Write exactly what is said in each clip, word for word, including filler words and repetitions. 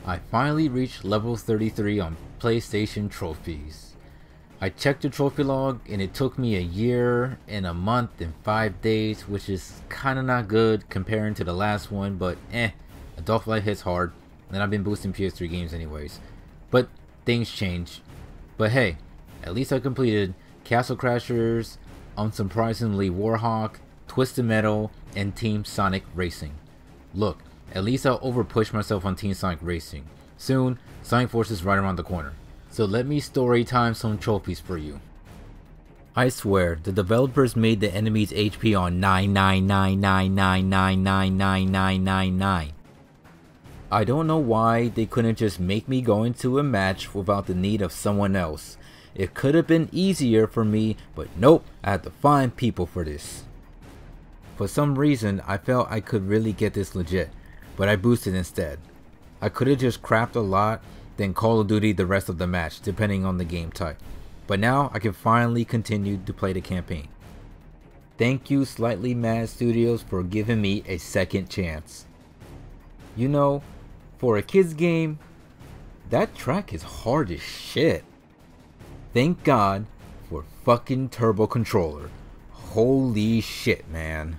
I finally reached level thirty-three on PlayStation trophies. I checked the trophy log and it took me a year and a month and five days, which is kinda not good comparing to the last one, but eh, Adult Life hits hard, and I've been boosting P S three games anyways. But things change. But hey, at least I completed Castle Crashers, unsurprisingly Warhawk, Twisted Metal, and Team Sonic Racing. Look, at least I'll overpush myself on Team Sonic Racing. Soon, Sonic Force is right around the corner. So let me story time some trophies for you. I swear, the developers made the enemy's H P on nine nine nine nine nine nine nine nine nine nine nine. I don't know why they couldn't just make me go into a match without the need of someone else. It could have been easier for me, but nope, I had to find people for this. For some reason, I felt I could really get this legit, but I boosted instead. I could have just crapped a lot, then Call of Duty the rest of the match, depending on the game type. But now I can finally continue to play the campaign. Thank you Slightly Mad Studios for giving me a second chance. You know, for a kids game, that track is hard as shit. Thank God for fucking Turbo Controller. Holy shit, man.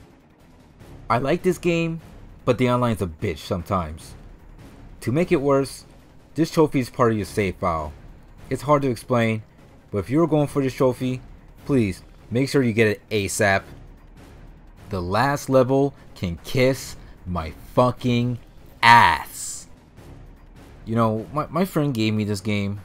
I like this game, but the online's a bitch sometimes. To make it worse, this trophy is part of your save file. It's hard to explain, but if you're going for this trophy, please make sure you get it ASAP. The last level can kiss my fucking ass. You know, my, my friend gave me this game,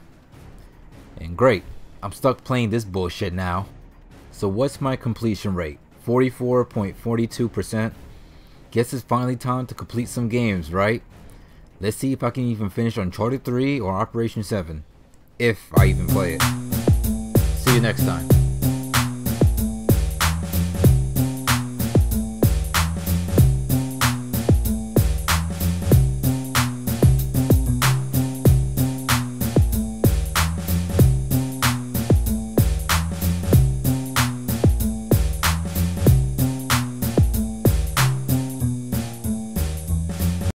and great, I'm stuck playing this bullshit now. So what's my completion rate? forty-four point four two percent? Guess it's finally time to complete some games, right? Let's see if I can even finish Uncharted three or Operation seven. If I even play it. See you next time.